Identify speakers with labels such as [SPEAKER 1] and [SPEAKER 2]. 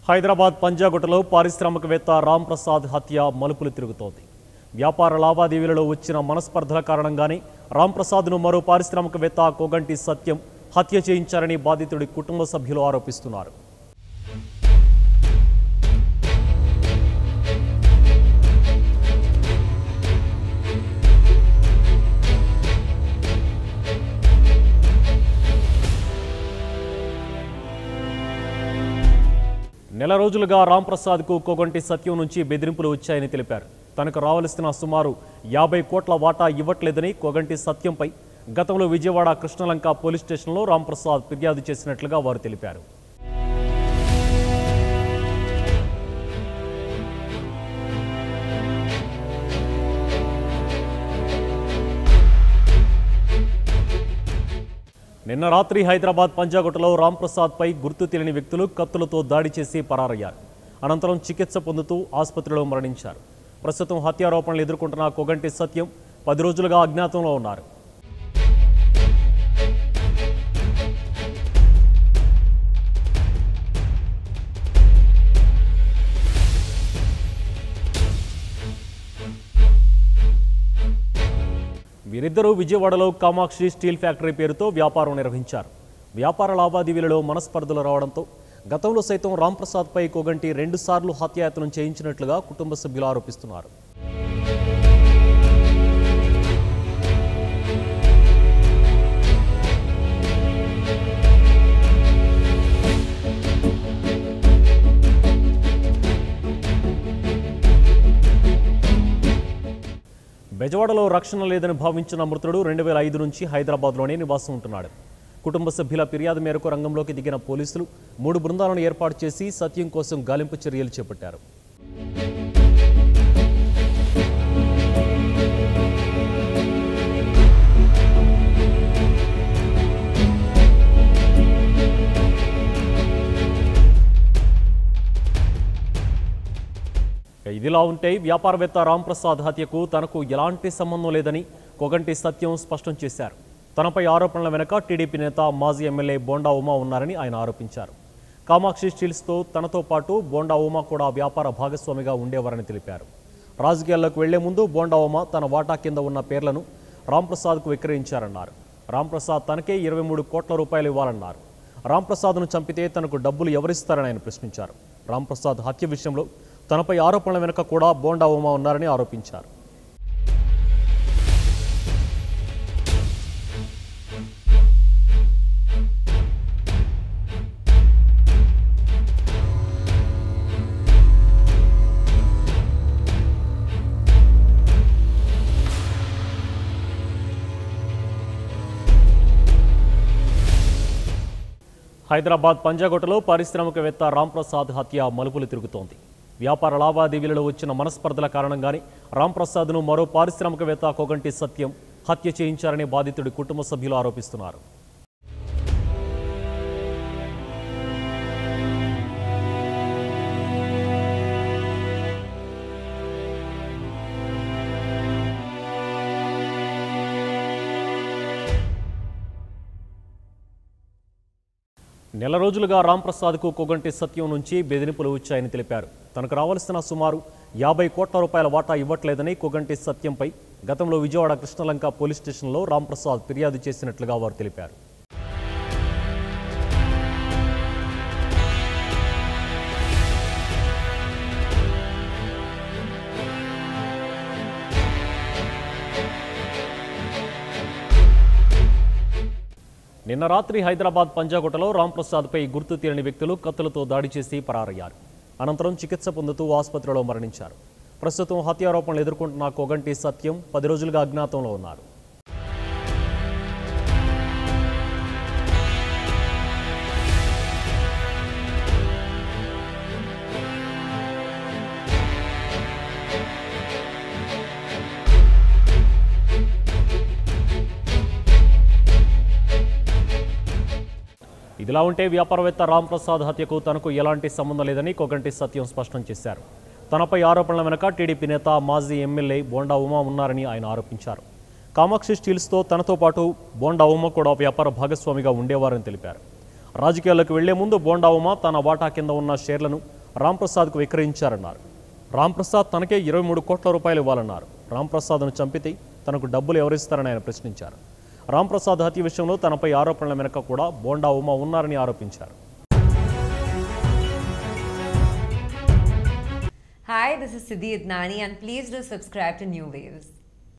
[SPEAKER 1] హైదరాబాద్ పంజాగుట్టలో పారిశ్రామికవేత్త రామ్ ప్రసాద్ హత్య మలుపులు తిరుగుతోంది. వ్యాపార లావాదేవీలలో వచ్చిన మనస్పర్ధల కారణంగానే రామ్ ప్రసాద్ను మరో పారిశ్రామికవేత్త కోగంటి సత్యం హత్య చేయించారని బాధితుడి కుటుంబ సభ్యులు ఆరోపిస్తున్నారు. నెల రోజులుగా రామ్ ప్రసాద్కు కోగంటి సత్యం నుంచి బెదిరింపులు వచ్చాయని తెలిపారు. తనకు రావాల్సిన సుమారు 50 కోట్ల వాటా ఇవ్వట్లేదని కోగంటి సత్యంపై గతంలో విజయవాడ కృష్ణలంక పోలీస్ స్టేషన్లో రామ్ ప్రసాద్ ఫిర్యాదు చేసినట్లుగా వారు తెలిపారు. నిన్న రాత్రి హైదరాబాద్ పంజాగుట్టలో రామ్ ప్రసాద్ పై గుర్తు తెలియని వ్యక్తులు కత్తులతో దాడి చేసి పరారయ్యారు. అనంతరం చికిత్స పొందుతూ ఆసుపత్రిలో మరణించారు. ప్రస్తుతం హత్యారోపణలు ఎదుర్కొంటున్న కోగంటి సత్యం 10 రోజులుగా అజ్ఞాతంలో ఉన్నారు. వీరిద్దరూ విజయవాడలో కామాక్షి స్టీల్ ఫ్యాక్టరీ పేరుతో వ్యాపారం నిర్వహించారు. వ్యాపార లావాదేవీలలో మనస్పర్ధలు రావడంతో గతంలో సైతం రామ్ ప్రసాద్పై కోగంటి 2 సార్లు హత్యాయత్నం చేయించినట్లుగా కుటుంబ సభ్యులు ఆరోపిస్తున్నారు. బెజవాడలో రక్షణ లేదని భావించిన మృతుడు 2005 నుంచి హైదరాబాద్లోనే నివాసం ఉంటున్నాడు. కుటుంబ సభ్యుల ఫిర్యాదు మేరకు రంగంలోకి దిగిన పోలీసులు 3 బృందాలను ఏర్పాటు చేసి సత్యం కోసం గాలింపు చర్యలు చేపట్టారు. ఇదిలా ఉంటే వ్యాపారవేత్త రామ్ ప్రసాద్ హత్యకు తనకు ఎలాంటి సంబంధం లేదని కోగంటి సత్యం స్పష్టం చేశారు. తనపై ఆరోపణల వెనుక టీడీపీ నేత మాజీ ఎమ్మెల్యే బోండా ఉమా ఉన్నారని ఆయన ఆరోపించారు. కామాక్షి స్టీల్స్తో తనతో పాటు బోండా ఉమా కూడా వ్యాపార భాగస్వామిగా ఉండేవారని తెలిపారు. రాజకీయాల్లోకి వెళ్లే ముందు బోండా ఉమా తన వాటా కింద ఉన్న పేర్లను రామ్ ప్రసాద్కు విక్రయించారన్నారు. రామ్ ప్రసాద్ తనకే 23 కోట్ల రూపాయలు ఇవ్వాలన్నారు. రామ్ ప్రసాద్ను చంపితే తనకు డబ్బులు ఎవరిస్తారని ఆయన ప్రశ్నించారు. రామ్ ప్రసాద్ హత్య విషయంలో తనపై ఆరోపణల వెనుక కూడా బోండా ఉమా ఉన్నారని ఆరోపించారు. హైదరాబాద్ పంజాగుట్టలో పారిశ్రామికవేత్త రామ్ ప్రసాద్ హత్య మలుపులు తిరుగుతోంది. వ్యాపార లావాదేవీలలో వచ్చిన మనస్పర్ధల కారణంగానే రామ్ ప్రసాద్ను మరో పారిశ్రామికవేత్త కోగంటి సత్యం హత్య చేయించారని బాధితుడి కుటుంబ సభ్యులు ఆరోపిస్తున్నారు. నెల రోజులుగా రామ్ ప్రసాద్కు కోగంటి సత్యం నుంచి బెదిరింపులు వచ్చాయని తెలిపారు. తనకు రావాల్సిన సుమారు 50 కోట్ల రూపాయల వాటా ఇవ్వట్లేదని కోగంటి సత్యంపై గతంలో విజయవాడ కృష్ణలంక పోలీస్ స్టేషన్లో రామ్ ప్రసాద్ ఫిర్యాదు చేసినట్లుగా వారు తెలిపారు. నిన్న రాత్రి హైదరాబాద్ పంజాగుట్టలో రామ్ ప్రసాద్పై గుర్తు తెలియని వ్యక్తులు కత్తులతో దాడి చేసి పరారయ్యారు. అనంతరం చికిత్స పొందుతూ ఆసుపత్రిలో మరణించారు. ప్రస్తుతం హత్యారోపణలు ఎదుర్కొంటున్న కోగంటి సత్యం 10 రోజులుగా అజ్ఞాతంలో ఉన్నారు. ఇదిలా ఉంటే వ్యాపారవేత్త రామ్ ప్రసాద్ హత్యకు తనకు ఎలాంటి సంబంధం లేదని కోగంటి సత్యం స్పష్టం చేశారు. తనపై ఆరోపణల వెనుక టీడీపీ నేత మాజీ ఎమ్మెల్యే బోండా ఉమా ఉన్నారని ఆయన ఆరోపించారు. కామాక్షి స్టీల్స్తో తనతో పాటు బోండా ఉమా కూడా వ్యాపార భాగస్వామిగా ఉండేవారని తెలిపారు. రాజకీయాల్లోకి వెళ్లే ముందు బోండా ఉమా తన వాటా కింద ఉన్న షేర్లను రాంప్రసాద్కు విక్రయించారన్నారు. రాంప్రసాద్ తనకే 23 కోట్ల రూపాయలు ఇవ్వాలన్నారు. రాంప్రసాద్ను చంపితే తనకు డబ్బులు ఎవరిస్తారని ఆయన ప్రశ్నించారు. రాంప్రసాద్ హత్య విషయంలో తనపై ఆరోపణల వెనుక కూడా బోండా ఉమ ఉన్నారని ఆరోపించారు.
[SPEAKER 2] Hi, this is Siddhi Idnani and please do subscribe to New Waves.